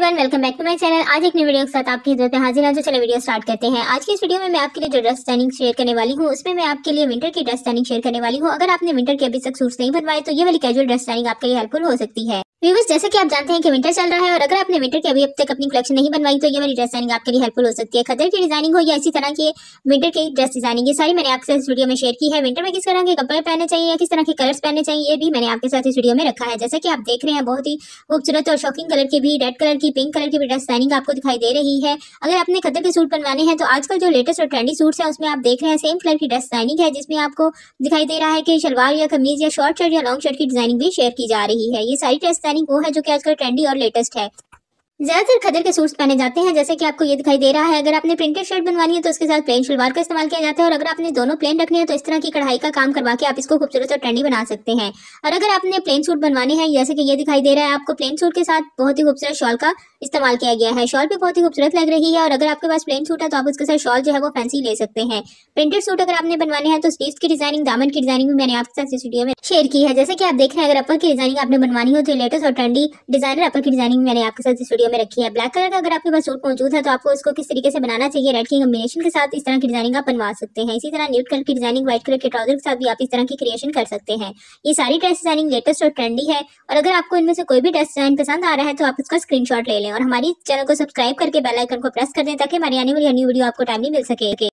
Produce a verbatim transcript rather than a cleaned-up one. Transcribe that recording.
Everyone, welcome back to my channel. आज एक नई वीडियो के साथ आपकी खिदमत में हाजिर हैं। तो चलिए वीडियो स्टार्ट करते हैं। आज की इस वीडियो में मैं आपके लिए जो ड्रेस डिजाइनिंग शेयर करने वाली हूँ, उसमें मैं आपके लिए विंटर की ड्रेस डिजाइनिंग शेयर करने वाली हूँ। अगर आपने विंटर के अभी तक सूट्स नहीं बनवाए तो ये वाली कैजुअल ड्रेस डिजाइनिंग आपके लिए हेल्पफुल हो सकती है। व्यूअर्स, जैसे कि आप जानते हैं कि विंटर चल रहा है और अगर आपने विंटर के अभी अब तक अपनी कलेक्शन नहीं बनवाई तो ये वाली ड्रेस डिजाइनिंग आपके लिए हेल्पफुल हो सकती है। खद्दर की डिजाइनिंग हो या इसी तरह की विंटर की ड्रेस डिजाइनिंग, ये सारी मैंने आपके साथ इस वीडियो में शेयर की है। विंटर में किस तरह के कपड़े पहनने चाहिए या किस तरह के कलर्स पहनने चाहिए, ये भी मैंने आपके साथ इस वीडियो में रखा है। जैसे कि आप देख रहे हैं, बहुत ही खूबसूरत और शॉकिंग कलर की भी, रेड कलर की, पिंक कलर की भी ड्रेस डिजाइनिंग आपको दिखाई दे रही है। अगर आपने खद्दर के सूट बनवाने हैं तो आजकल जो लेटेस्ट और ट्रेंडी सूट्स हैं उसमें आप देख रहे हैं सेम कलर की ड्रेस डिजाइनिंग है, जिसमें आपको दिखाई दे रहा है कि शलवार या कमीज या शॉर्ट शर्ट या लॉन्ग शर्ट की डिजाइनिंग भी शेयर की जा रही है। ये सारी ड्रेस डिजाइनिंग वो है जो कि आजकल ट्रेंडी और लेटेस्ट है। ज्यादातर खद्दर के सूट्स पहने जाते हैं, जैसे कि आपको ये दिखाई दे रहा है। अगर आपने प्रिंटेड शर्ट बनवानी है तो उसके साथ प्लेन शलवार का इस्तेमाल किया जाता है, और अगर आपने दोनों प्लेन रखने हैं तो इस तरह की कढ़ाई का काम करवा के आप इसको खूबसूरत और ट्रेंडी बना सकते हैं। और अगर आपने प्लेन सूट बनवाने हैं, जैसे कि ये दिखाई दे रहा है, आपको प्लेन सूट के साथ बहुत ही खूबसूरत शॉल का इस्तेमाल किया गया है। शॉल भी बहुत ही खूबसूरत लग रही है, और अगर आपके पास प्लेन सूट है तो आप उसके साथ शॉल जो है वो फैंसी ले सकते हैं। प्रिंटेड सूट अगर आपने बनवाने हैं तो स्लीव्स की डिजाइनिंग, दामन की डिजाइनिंग भी मैंने आपके साथ इस वीडियो में शेयर की है। जैसे कि आप देख रहे हैं, अगर अपर की डिजाइनिंग आपने बनवानी हो तो लेटेस्ट और ट्रेंडी डिजाइनर अपर की डिजाइनिंग मैंने आपके साथ इस वीडियो में रखी है। ब्लैक कलर का अगर आपके पास सूट मौजूद है तो आपको इसको किस तरीके से बनाना चाहिए, रेड की कॉम्बिनेशन के साथ इस तरह की डिजाइनिंग आप बनवा सकते हैं। इसी तरह न्यूड कलर की डिजाइनिंग, व्हाइट कलर के ट्राउजर के साथ भी आप इस तरह की क्रिएशन कर सकते हैं। ये सारी ड्रेस डिजाइनिंग लेटेस्ट और ट्रेंडी है, और अगर आपको इनमें से कोई भी ड्रेस डिजाइन पसंद आ रहा है तो आप उसका स्क्रीनशॉट ले लें और हमारी चैनल को सब्सक्राइब करके बेल आइकन को प्रेस कर दें ताकि हमारी आने वाली न्यू वीडियो आपको टाइमली मिल सके।